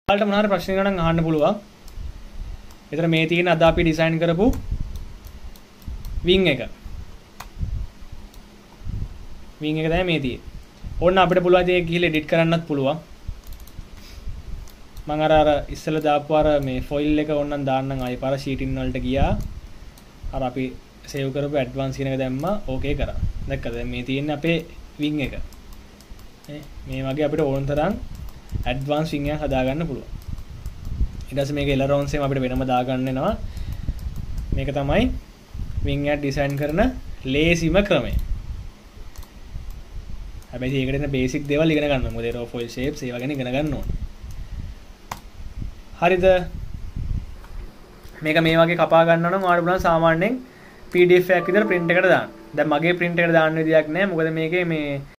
ඔයාලට මොනවා හරි ප්‍රශ්න ගණන් අහන්න පුළුවන්. ඒතර මේ තියෙන අද අපි ඩිසයින් කරපු වින් එක. වින් එක තමයි මේ තියෙන්නේ. ඕන්න අපිට පුළුවන් ඒක ගිහලා එඩිට් කරන්නත් පුළුවන්. මම අර ඉස්සෙල්ලා දාපු අර මේ ෆොයිල් එක ඕන්නම් දාන්නම් ආයෙ පාර ෂීටින් වලට ගියා. අර අපි සේව් කරපු ඇඩ්වාන්ස් කියන එක දැම්මා. ඕකේ කරා. දැක්කද? දැන් මේ තියෙන්නේ අපේ වින් එක. මේ වගේ අපිට ඕන තරම් ඇඩ්වාන්ස් වින් එකක් හදාගන්න පුළුවන්. ඊට පස්සේ මේක එලරොන්ස් එකම අපිට වෙනම දාගන්න වෙනවා. මේක තමයි වින් එක ඩිසයින් කරන ලේසිම ක්‍රමය. හැබැයි ඒකට එන බේසික් දේවල් ඉගෙන ගන්න ඕනේ. මොකද ඒරෝෆොයිල් ෂේප්ස් ඒවා ගැන ඉගෙන ගන්න ඕනේ. හරිද? මේක මේ වගේ කපා ගන්නවා නම් ඔයාලට පුළුවන් සාමාන්‍යයෙන් PDF එකක් විතර print එකට දාන්න. දැන් මගේ print එකට දාන්න විදියක් නැහැ. මොකද මේකේ මේ